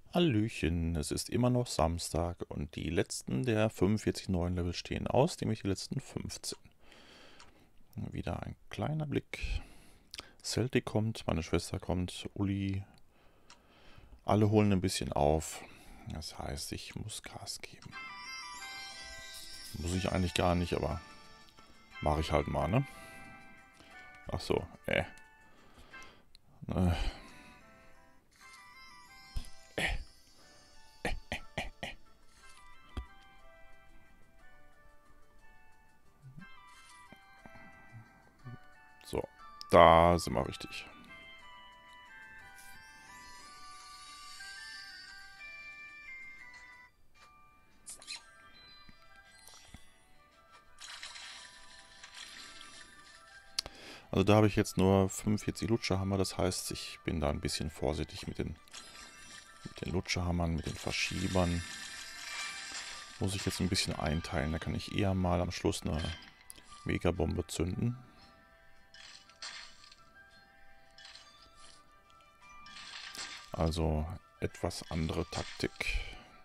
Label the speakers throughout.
Speaker 1: Hallöchen, es ist immer noch Samstag und die letzten der 45 neuen Level stehen aus, nämlich die letzten 15. Wieder ein kleiner Blick. Celtic kommt, meine Schwester kommt, Uli, alle holen ein bisschen auf. Das heißt, ich muss Gas geben. Muss ich eigentlich gar nicht, aber mache ich halt mal, ne? Ach so, äh. So, da sind wir richtig. Also da habe ich jetzt nur 45 Lutscherhammer, das heißt, ich bin da ein bisschen vorsichtig mit den Lutscherhammern, mit den Verschiebern. Muss ich jetzt ein bisschen einteilen, da kann ich eher mal am Schluss eine Megabombe zünden. Also etwas andere Taktik.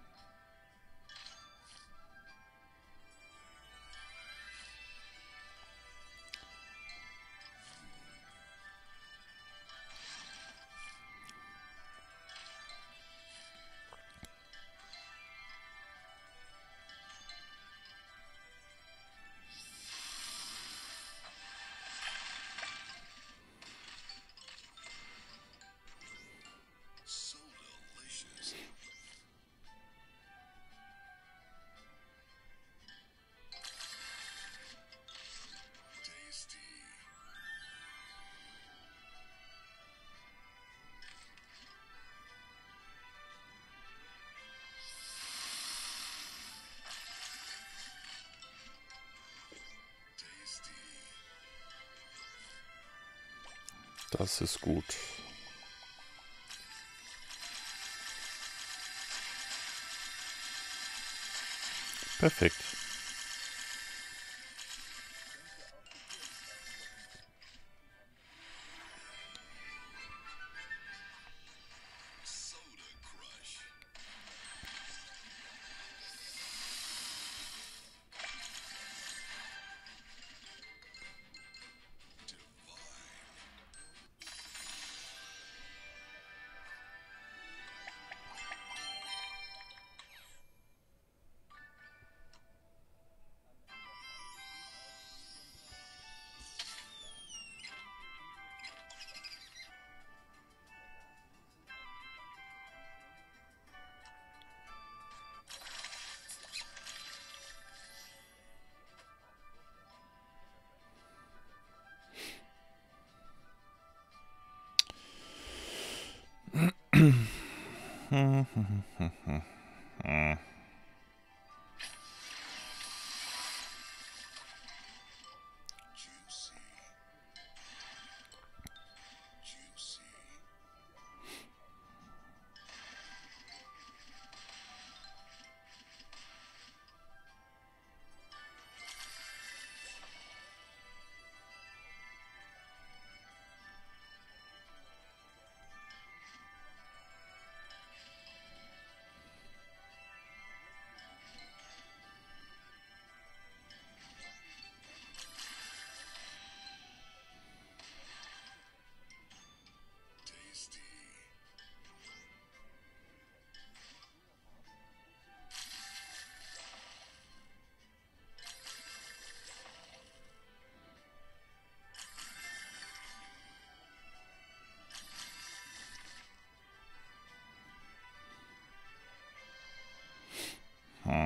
Speaker 1: Das ist gut. Perfekt. Hm.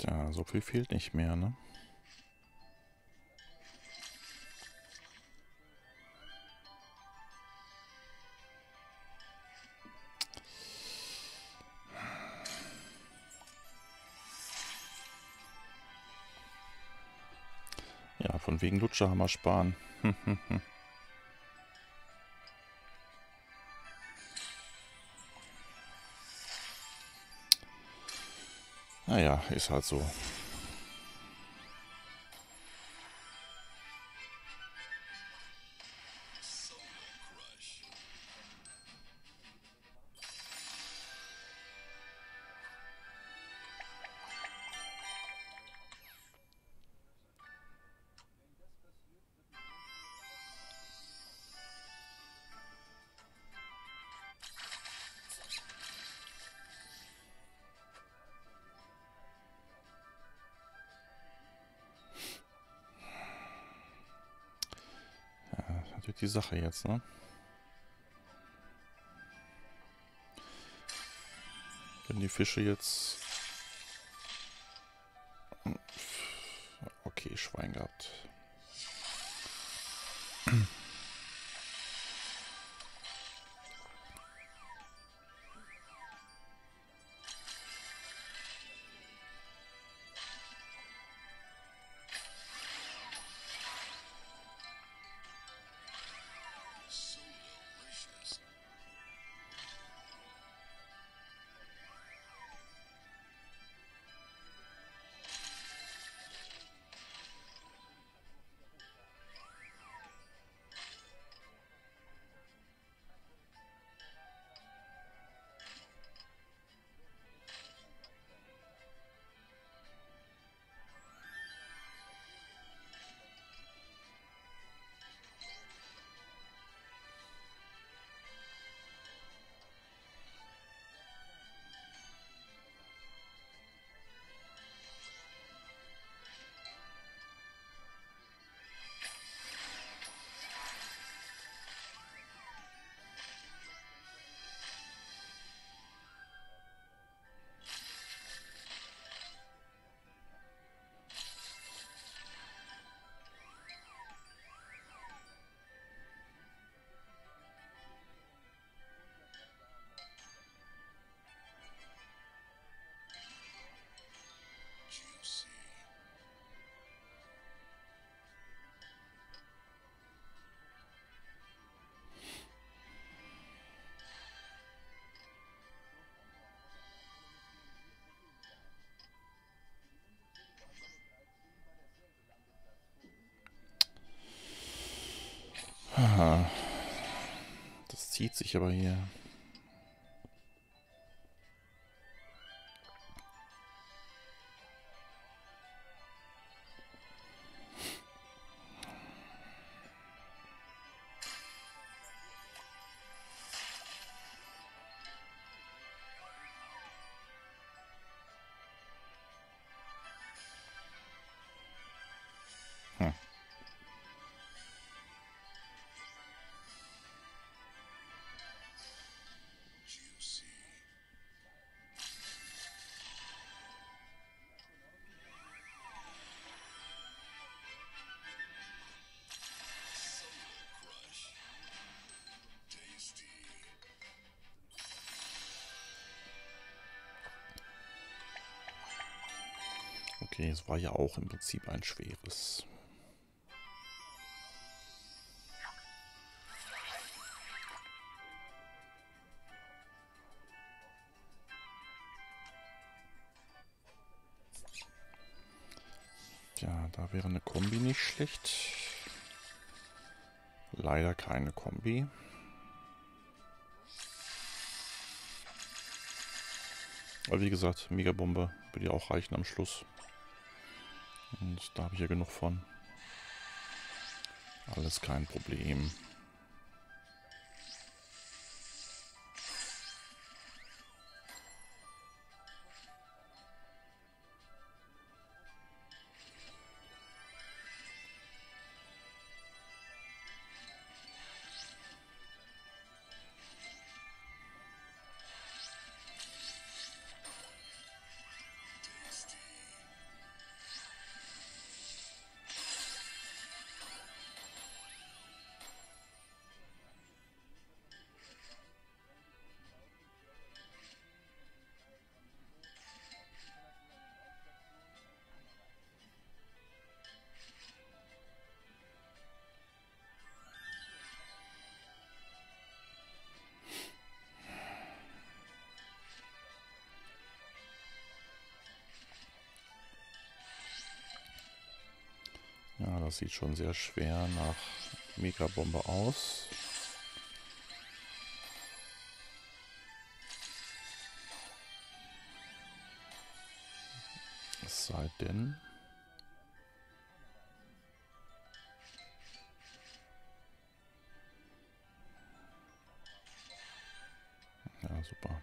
Speaker 1: Ja, so viel fehlt nicht mehr, ne? Ja, von wegen Lutscherhammer sparen. Naja, ist halt so. Natürlich die Sache jetzt, ne? Wenn die Fische jetzt... Okay, Schwein gehabt. Aha. Das zieht sich aber hier. Hm. Okay, es war ja auch im Prinzip ein schweres. Ja, da wäre eine Kombi nicht schlecht. Leider keine Kombi. Aber wie gesagt, Megabombe würde ja auch reichen am Schluss. Und da habe ich ja genug von. Alles kein Problem. Ja, das sieht schon sehr schwer nach Megabombe aus. Es sei denn... Ja, super.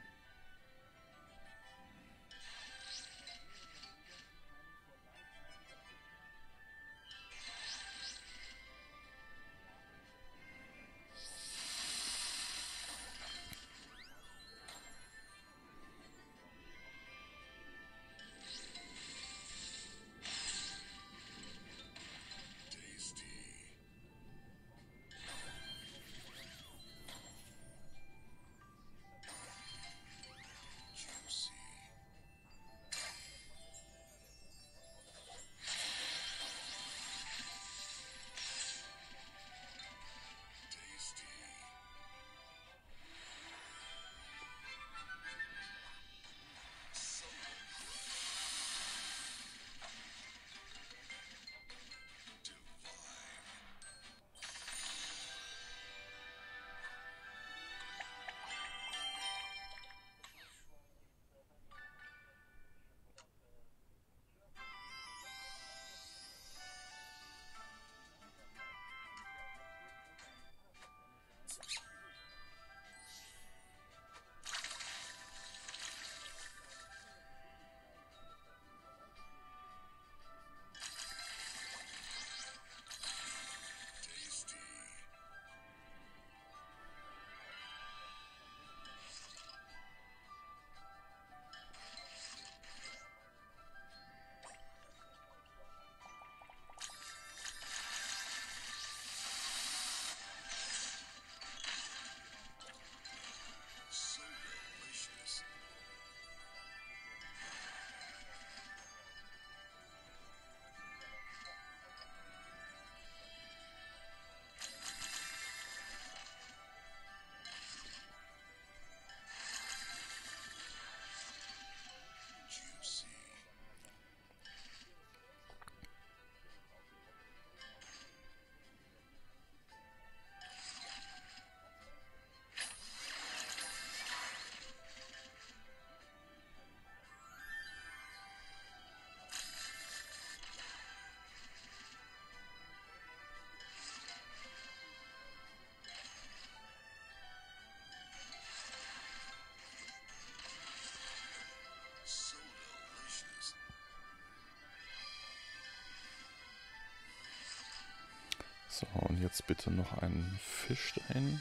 Speaker 1: So, und jetzt bitte noch einen Fisch dahin.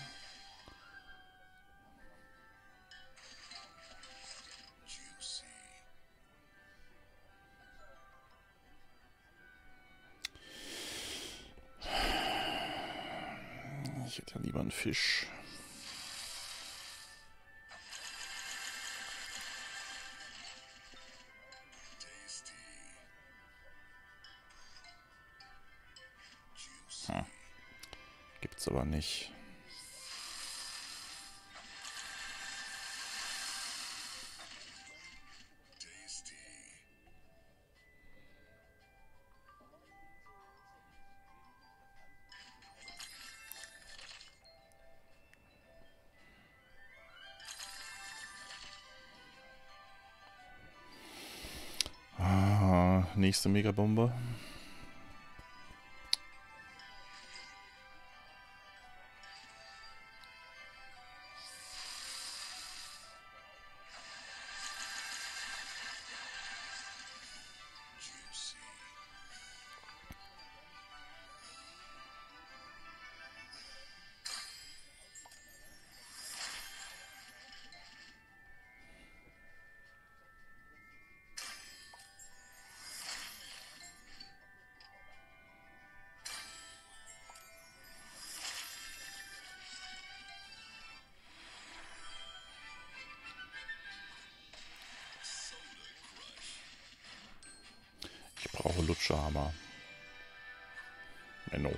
Speaker 1: Ich hätte ja lieber einen Fisch. Gibt's aber nicht. Nächste Megabombe. Ich brauche Lutscherhammer. Menno.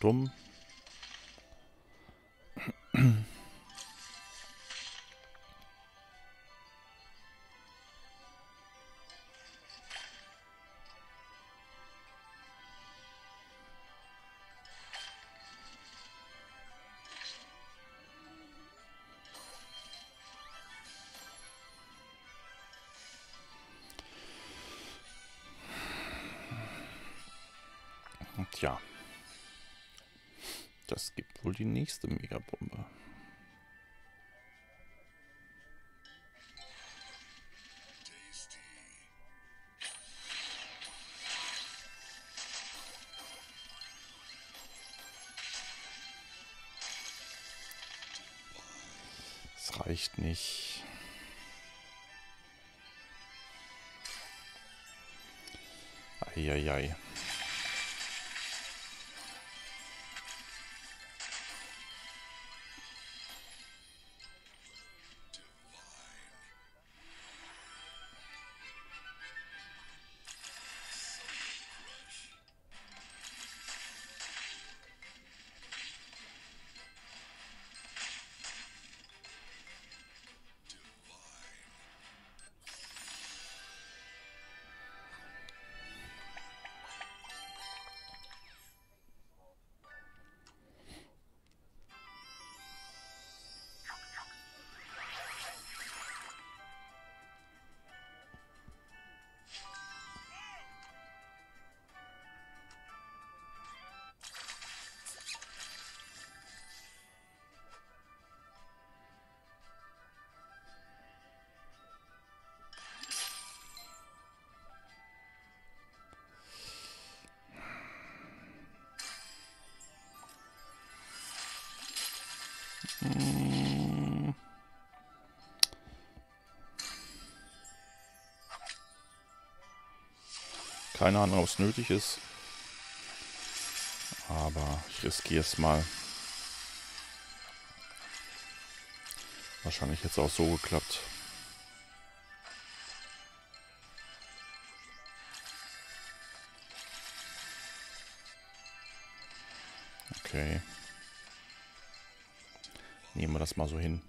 Speaker 1: dumm. Tja, das gibt wohl die nächste Megabombe. Es reicht nicht. Eieiei. Keine Ahnung, ob es nötig ist. Aber ich riskiere es mal. Wahrscheinlich jetzt auch so geklappt. Okay. Nehmen wir das mal so hin.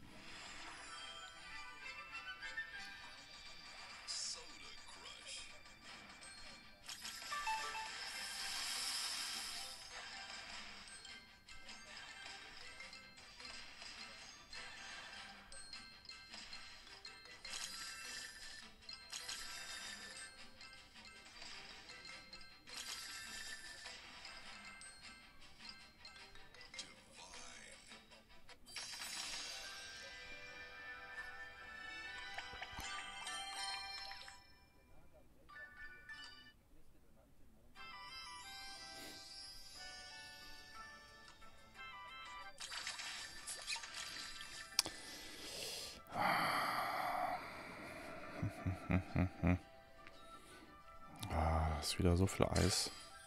Speaker 1: Ist wieder so viel Eis.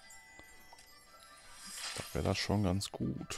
Speaker 1: Da wäre das schon ganz gut.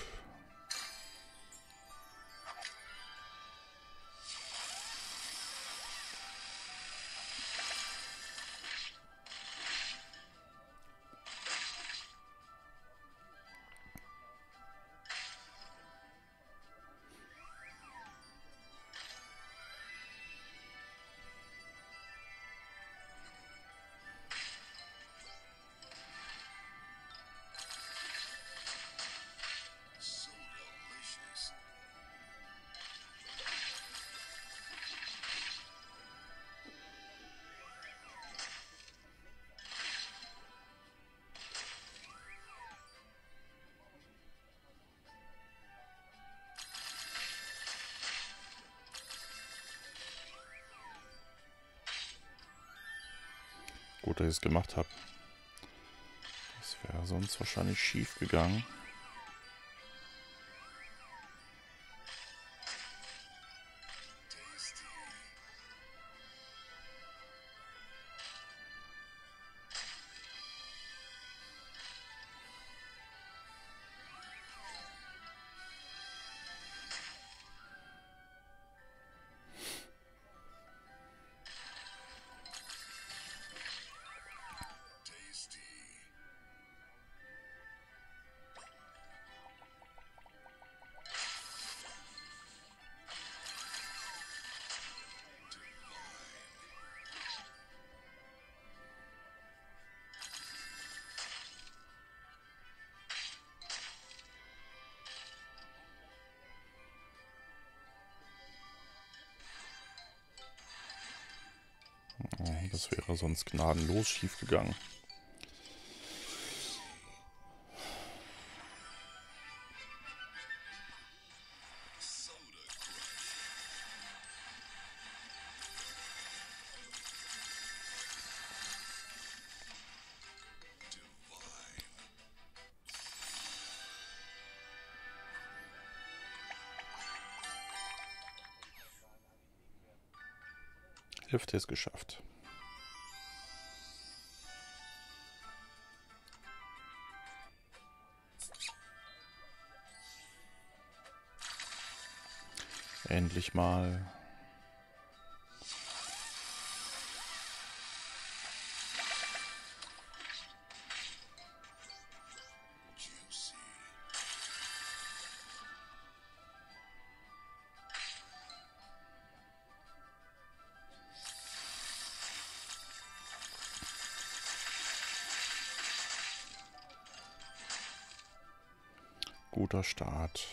Speaker 1: Gut, dass ich es gemacht habe. Das wäre sonst wahrscheinlich schief gegangen. Das wäre sonst gnadenlos schief gegangen. Hälfte ist geschafft. Endlich mal. Guter Start.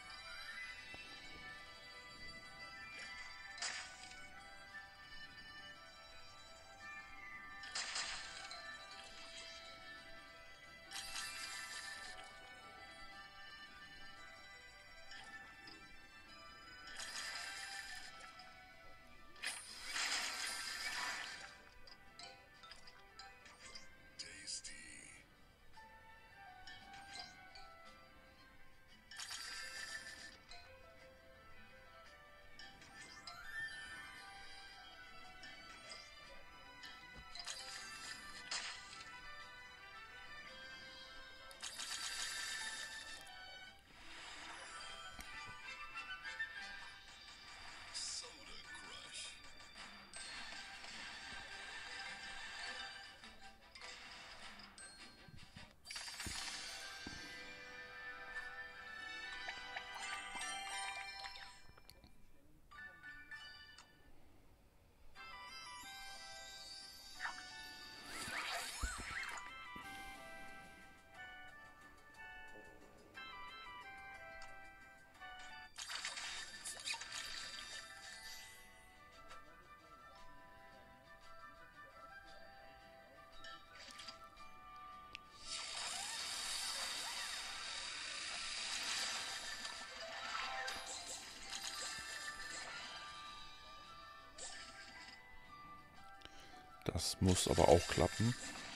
Speaker 1: Das muss aber auch klappen.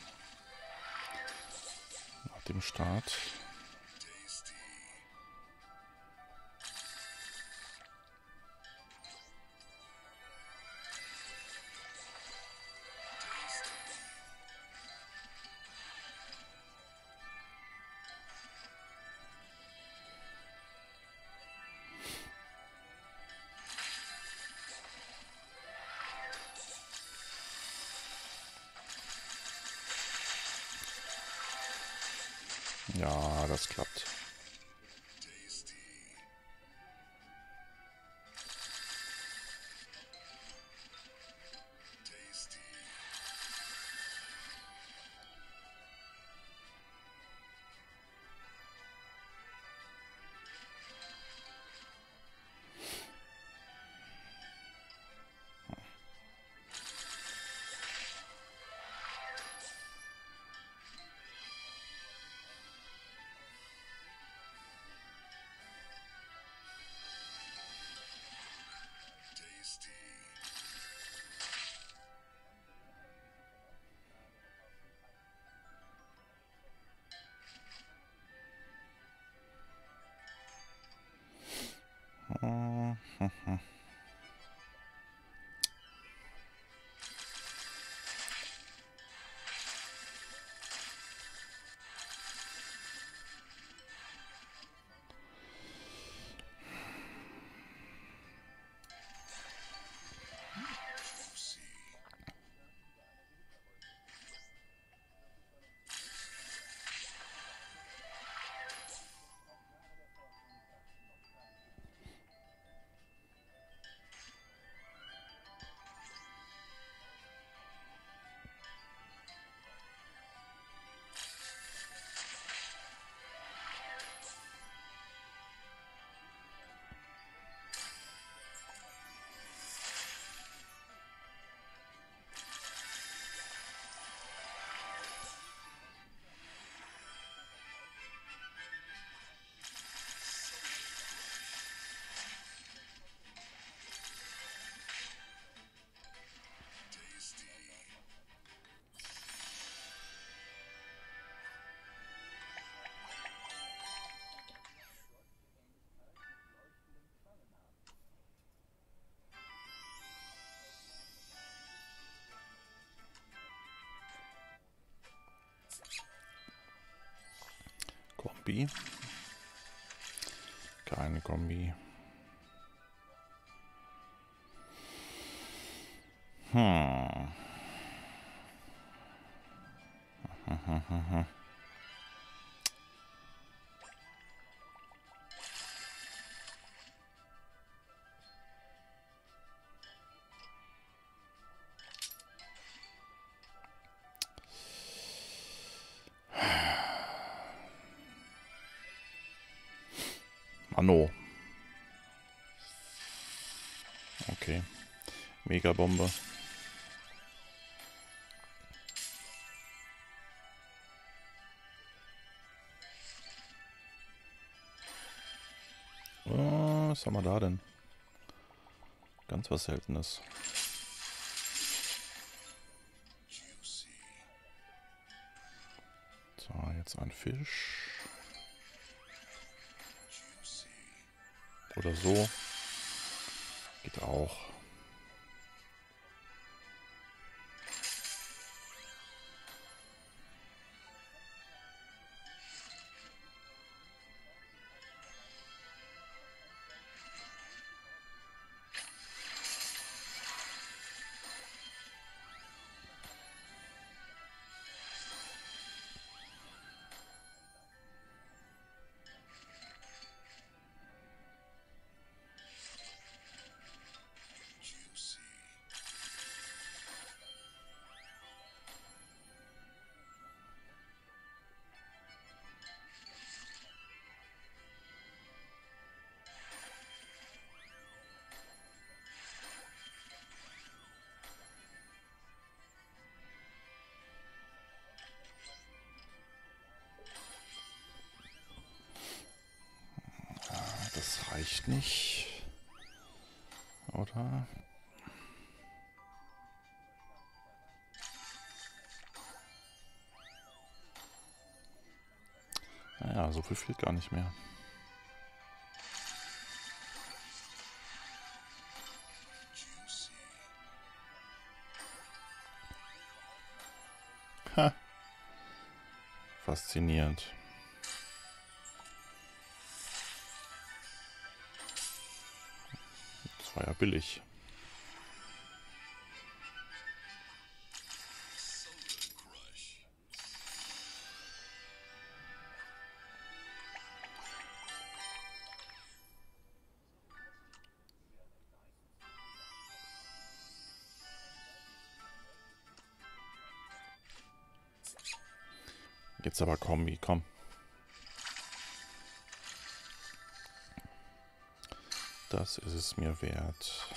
Speaker 1: Nach dem Start. Ja, das klappt. Kombi. Keine Kombi. Mano. Okay. Megabombe. Oh, was haben wir da denn? Ganz was Seltenes. So, jetzt ein Fisch. Oder so. Geht auch. Das reicht nicht. Oder? Naja, so viel fehlt gar nicht mehr. Ha. Faszinierend. Das war ja billig. Jetzt aber Kombi, komm. Das ist es mir wert.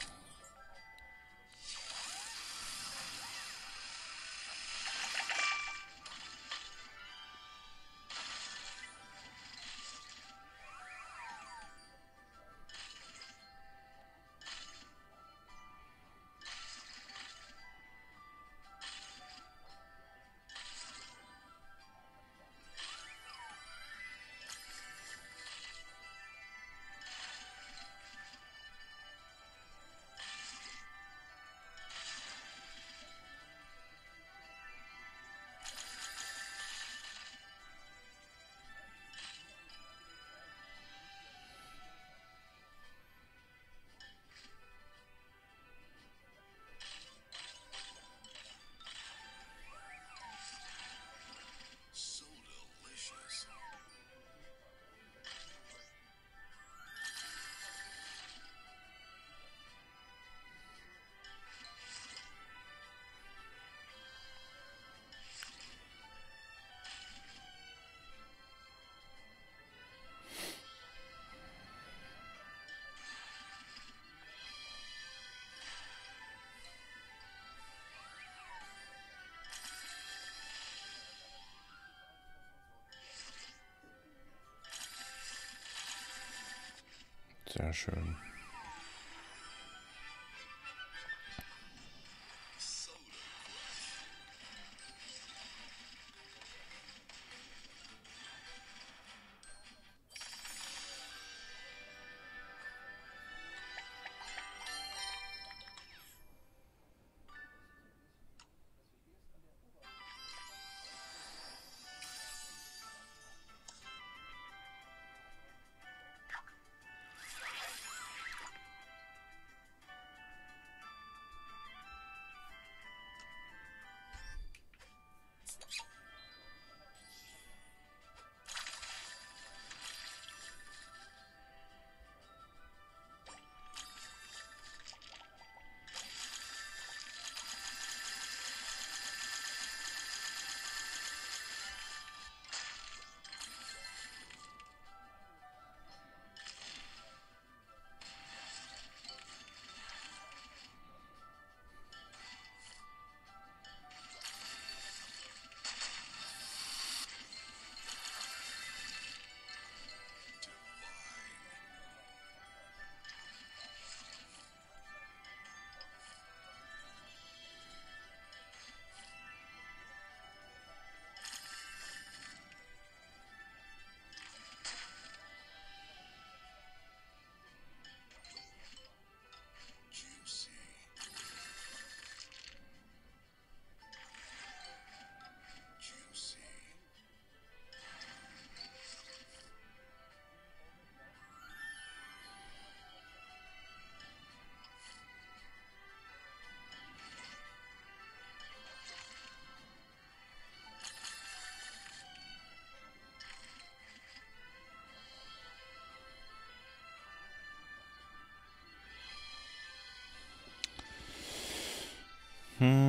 Speaker 1: Sehr schön.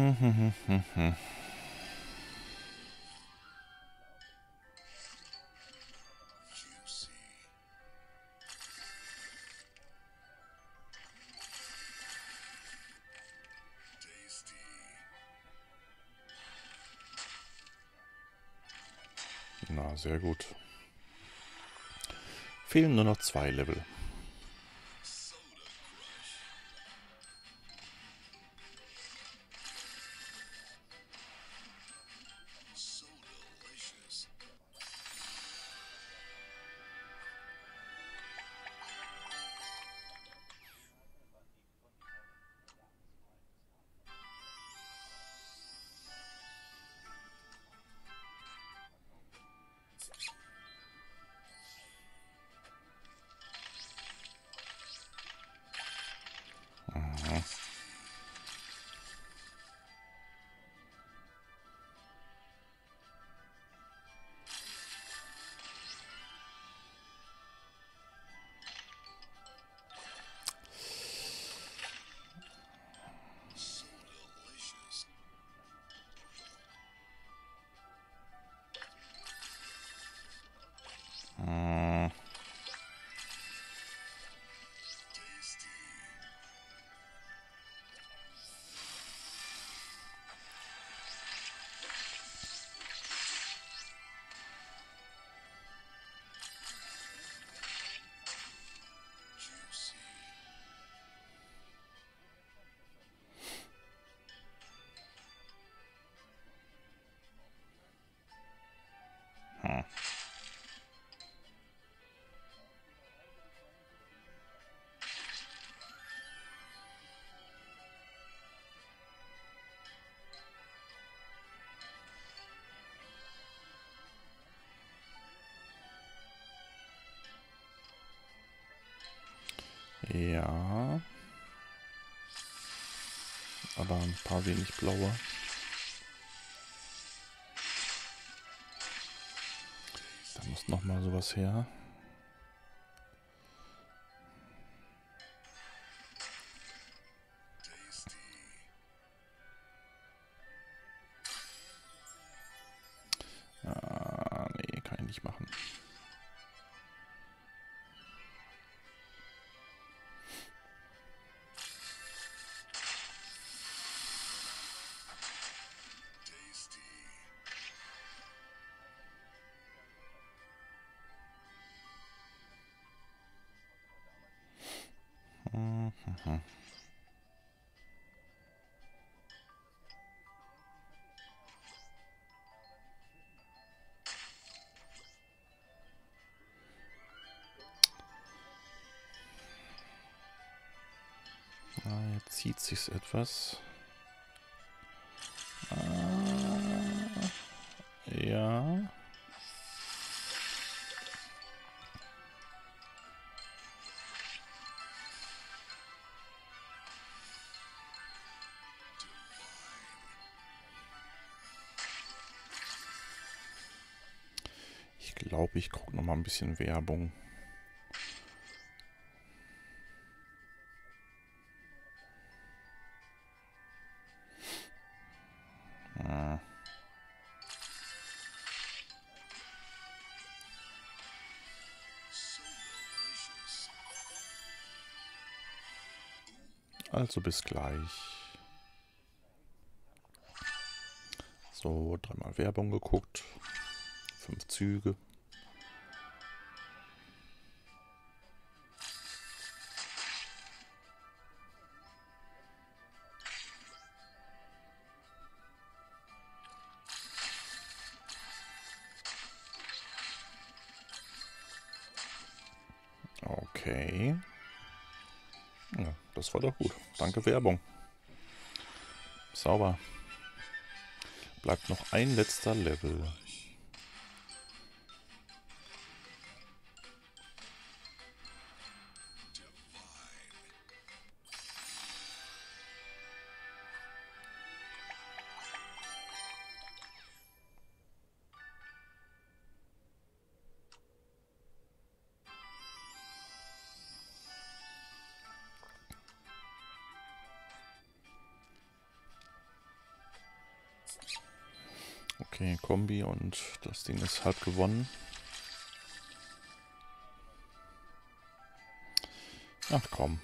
Speaker 1: Na, sehr gut. Fehlen nur noch 2 Level. Ja. Aber ein paar wenig blaue. Da muss noch mal sowas her. Ah, nee, kann ich nicht machen. Jetzt zieht sich's etwas. Ja. Ich glaube, ich gucke noch mal ein bisschen Werbung. Also bis gleich. So, 3-mal Werbung geguckt. 5 Züge. Okay. Ja, das war doch gut. Danke, Werbung. Sauber. Bleibt noch ein letzter Level. Okay, Kombi und das Ding ist halb gewonnen. Ach komm.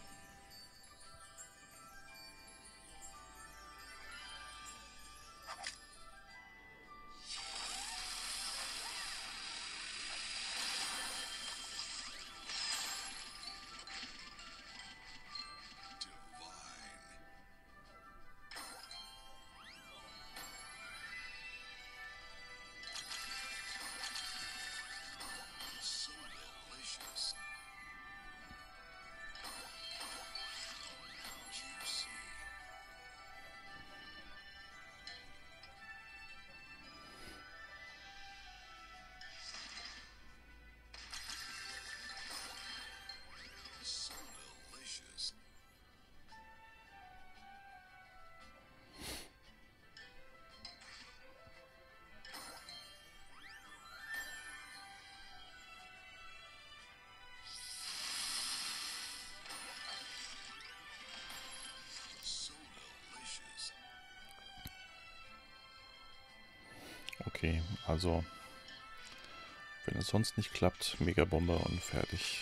Speaker 1: Okay, also wenn es sonst nicht klappt, Megabombe und fertig.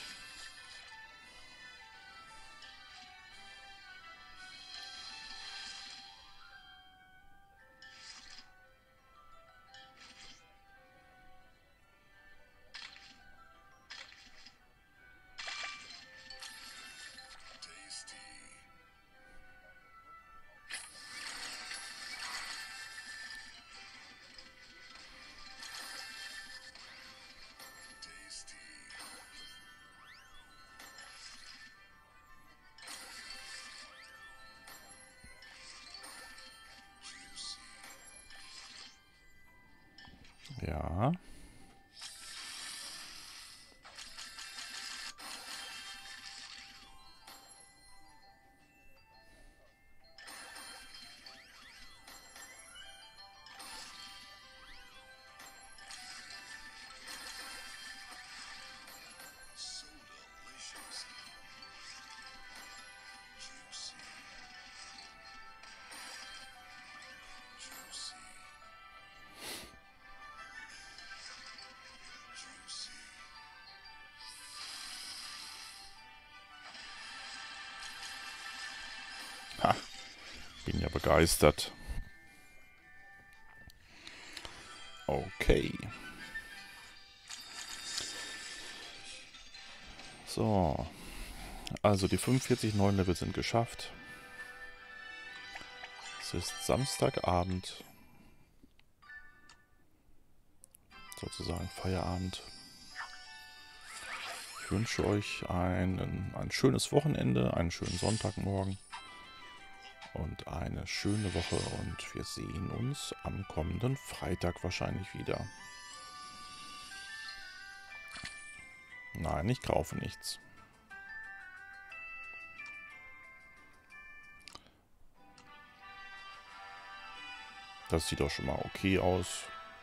Speaker 1: Ja. Ha, bin ja begeistert. Okay. So. Also die 45 neuen Level sind geschafft. Es ist Samstagabend. Sozusagen Feierabend. Ich wünsche euch ein schönes Wochenende, einen schönen Sonntagmorgen und eine schöne Woche. Und wir sehen uns am kommenden Freitag wahrscheinlich wieder. Nein, ich kaufe nichts. Das sieht doch schon mal okay aus.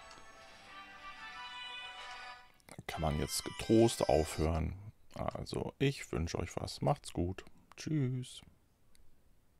Speaker 1: Kann man jetzt getrost aufhören. Also, ich wünsche euch was. Macht's gut. Tschüss.